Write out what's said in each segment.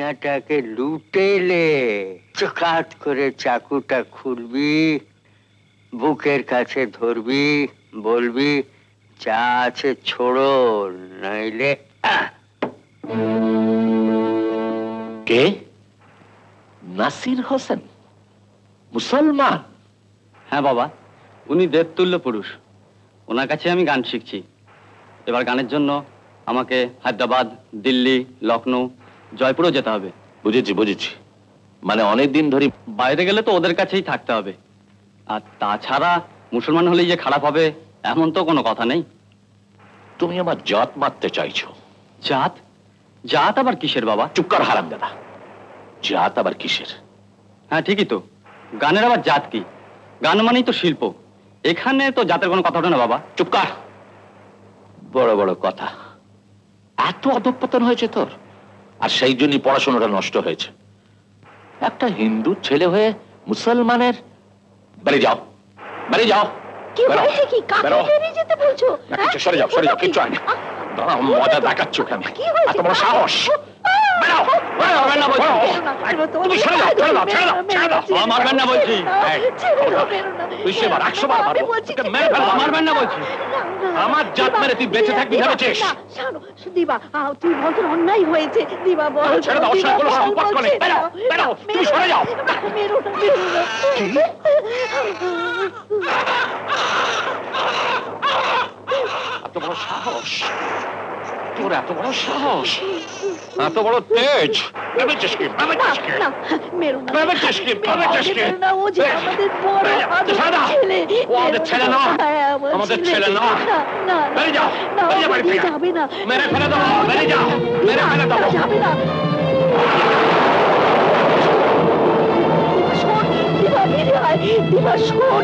দুনিয়াটাকে লুটেলে চকাত করে চাকুটা খুলবি, বুকের কাছে ধরবি, বলবি যা আছে ছোড়ো, নইলে কে? নাসির হোসেন, মুসলমান? হ্যাঁ বাবা, উনি দেবতুল্য পুরুষ। ওনার কাছে আমি গান শিখছি। এবার গানের জন্য আমাকে হায়দ্রাবাদ, দিল্লি, লখনৌ, জয়পুরও যেতে হবে। বুঝেছি বুঝেছি, মানে অনেকদিন ধরে বাইরে গেলে তো ওদের কাছেই থাকতে হবে। আর তাছাড়া মুসলমান হলেই যে খারাপ হবে এমন তো কোনো কথা নেই। তুমি আমার জাত মারতে চাইছো? জাত? জাত আবার কিসের বাবা? চুপ কর হারামজাদা, জাত আবার কিসের? হ্যাঁ ঠিকই তো, গানের আবার জাত কি? গান মানেই তো শিল্প, এখানে তো জাতের কোনো কথা ওঠে না বাবা। চুপ কর, বড় বড় কথা। এত অধঃপতন হয়েছে তোর, আর সেই জন্যই পড়াশোনাটা নষ্ট হয়েছে। একটা হিন্দু ছেলে হয়ে মুসলমানের। বেরিয়ে যাও, বেরিয়ে যাও। কি হয়েছে? কি কাকে বেরিয়ে যেতে বলছো? সরে যাও, সরে যাও, কিচ্ছু হয় না। মজা দেখাচ্ছ কেন? এত বড় সাহস! তুমি সরে যাও, ছেড়ে দাও, ছেড়ে দাও, ছেড়ে দাও। মারবেন না বলছি। তুই সেবার 100 বার মারবো, তোকে মেরে ফেলবো। মারবেন না বলছি। আমার জাত মেরে তুই বেঁচে থাকবি ভেবেছিস? দিবা, তুই বলতো অন্যায় হয়েছে। দিবা বল, ছেড়ে দাও, ওর কোনো সম্পর্ক নেই। বেরো, বেরো, তুমি সরে যাও। মেরো না, মেরো না। এত বড় সাহস তোর, এত বড় সাহস, এত বড় তেজ! ভেবেছিস কি? ভেবেছিস কি? মেরো না, ভেবেছিস কি? ভেবেছিস কি? ও যে আমাদের বড় ছেলে। ও আমাদের ছেলে না, আমাদের ছেলে না। বেরিয়ে যাও, বেরিয়ে যাও বাড়ি থেকে। যাবে না, মেরে ফেলে দাও, বেরিয়ে যাও, মেরে ফেলে দাও। যাবে না। দিবা ফিরে আয়, দিবা শোন,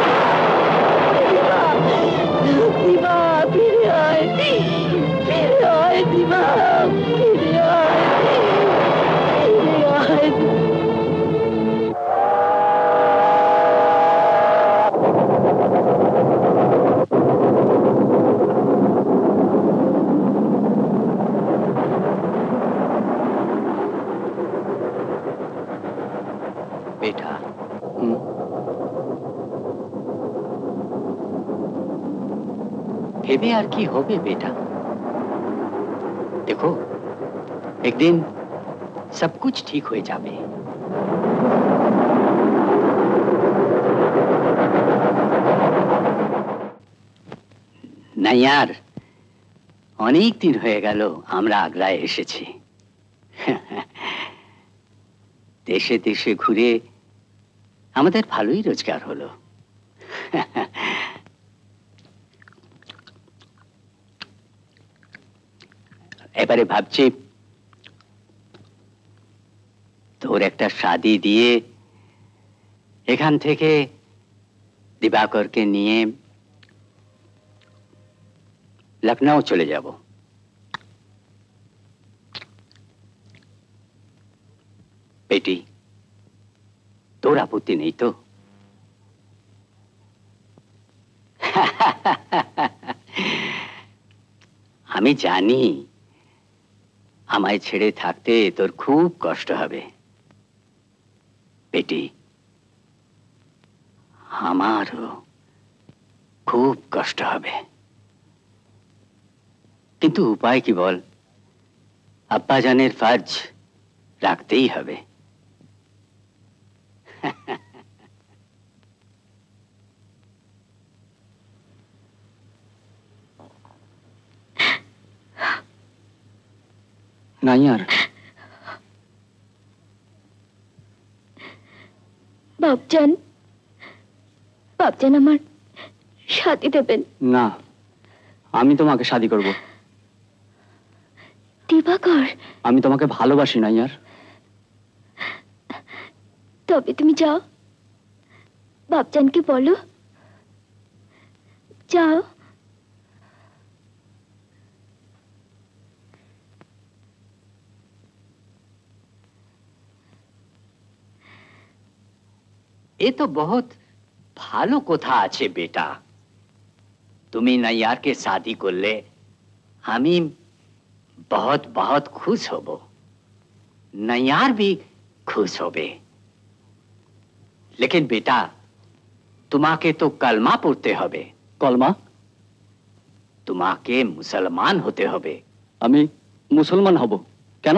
দিবা ফিরে আয়, ফিরে আয়, দিবা ফিরে আয়, ফিরে আয়। बेटा भेबे আর কি হবে बेटा? देखो एक दिन सब कुछ ठीक हो जाবে। না यार, অনেক দিন হয়ে গেল আমরা আগ্রায় এসেছি। দেশে দেশে ঘুরে আমাদের ভালোই রোজগার হলো। এবারে ভাবছি তোর একটা শাদি দিয়ে এখান থেকে দিবাকরকে নিয়ে লখনউ চলে যাব। বেটি, তোর আপত্তি নেই তো? আমি জানি আমায় ছেড়ে থাকতে তোর খুব কষ্ট হবে বেটি, আমারও খুব কষ্ট হবে, কিন্তু উপায় কি বল? আব্বাজানের ফরজ রাখতেই হবে। না यार, বাপজান, বাপজান আমার শাদি দেবেন? না, আমি তোমাকে শাদি করব। দিবাকর, আমি তোমাকে ভালোবাসি না यार। তবে তুমি যাও, বাপজানকে বলো, যাও। ये तो बहुत ভালো কথা আছে बेटा। তুমি নাইয়ারকে শাদি করলে আমি बहुत बहुत खुश হব। नैयार भी खुश होबे। लेकिन बेटा तुम्हाके तो कलमा पढ़ते होबे। कलमा? तुम्हाके मुसलमान होते होबे। আমি মুসলমান হব কেন?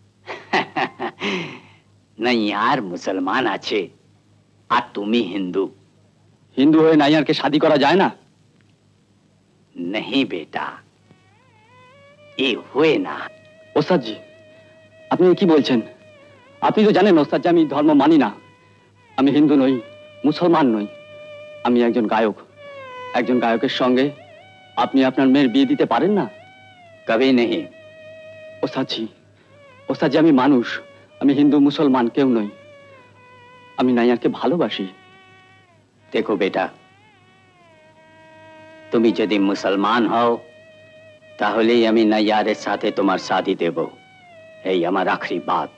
नैयार मुसलमान आछे আর তুমি হিন্দু। হিন্দু হয়ে নাইয়ারকে শাদী করা যায় না? नहीं बेटा, ये हुए ना। ওস্তাদ জি, আপনি কি বলছেন? আপনি তো জানেন ওস্তাদ জি, আমি ধর্ম মানি না। আমি হিন্দু নই, মুসলমান নই, আমি একজন গায়ক। একজন গায়কের সঙ্গে আপনি আপনার মেয়ের বিয়ে দিতে পারেন না? कभी नहीं। ওস্তাদ জি, আমি মানুষ, আমি হিন্দু মুসলমান কেউ নই। আমি নাইয়ারকে ভালোবাসি। देखो बेटा, তুমি যদি মুসলমান হও তাহলেই আমি নাইয়ারের সাথে তোমার শাদী দেব। এই আমার আখরি বাত।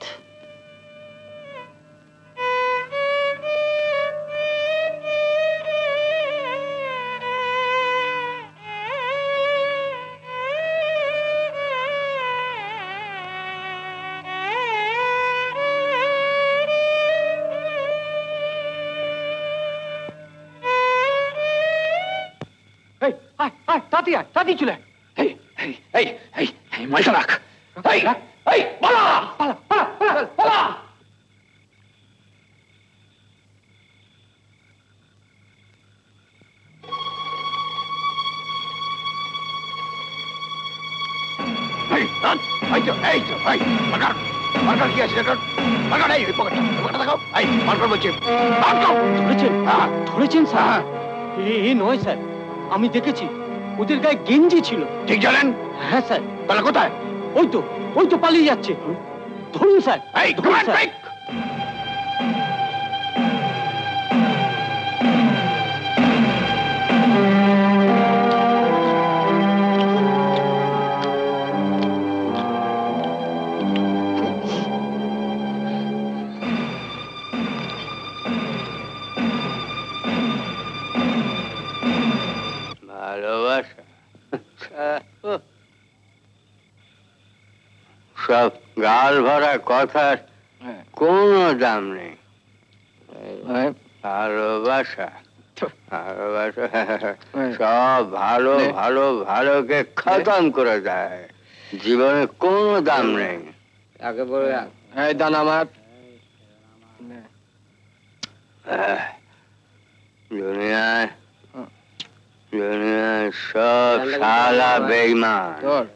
তাড়াতাড়ি চলে এই এই এই এই এই মাইকা রাখ। এই এই পালা পালা পালা পালা পালা। এই এই তো এই তো এই মার্কার মার্কার কি আছে রেকর্ড? মার্কার এই পকেটটা পকেটটা দেখাও। এই মার্কার বলছি ধরেছেন? ধরেছেন স্যার? এই নয় স্যার, আমি দেখেছি ওদের গায়ে গেঞ্জি ছিল। ঠিক জানেন? হ্যাঁ স্যার। তাহলে কোথায়? ওই তো পালিয়ে যাচ্ছে। ধরুন স্যার। এই ধরুন স্যার। सब गाल भरा कथार कोनो दाम नहीं। ভালোবাসা ভালোবাসা সব ভালো ভালো ভালোকে খতম করে দেয়। জীবনে কোনো দাম নেই। আগে বলে এই দান আমার দুনিয়ায় দুনিয়ায় সব শালা বেঈমান।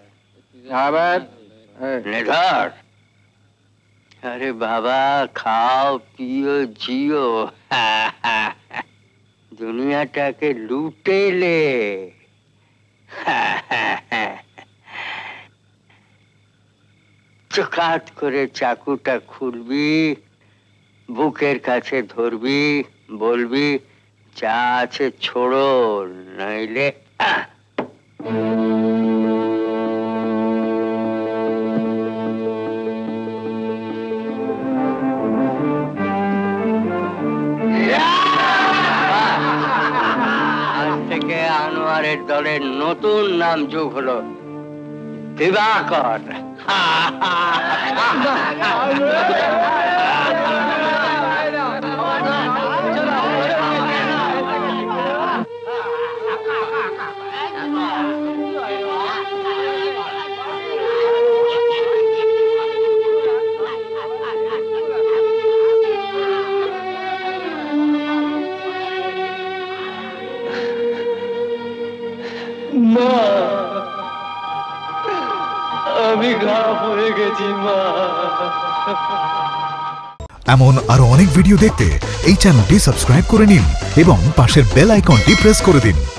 निधर अरे बाबा खाओ पियो जियो दुनियाटा के लूटे ले। चकात करे चाकुटा खुलबी बुकेर काछे धरबी बोलबी जा आछे छोड़ो नइले আনোয়ারের দলের নতুন নাম যোগ হলো দিবাকর। এমন আরো অনেক ভিডিও দেখতে এই চ্যানেলটি সাবস্ক্রাইব করে নিন এবং পাশের বেল আইকনটি প্রেস করে দিন।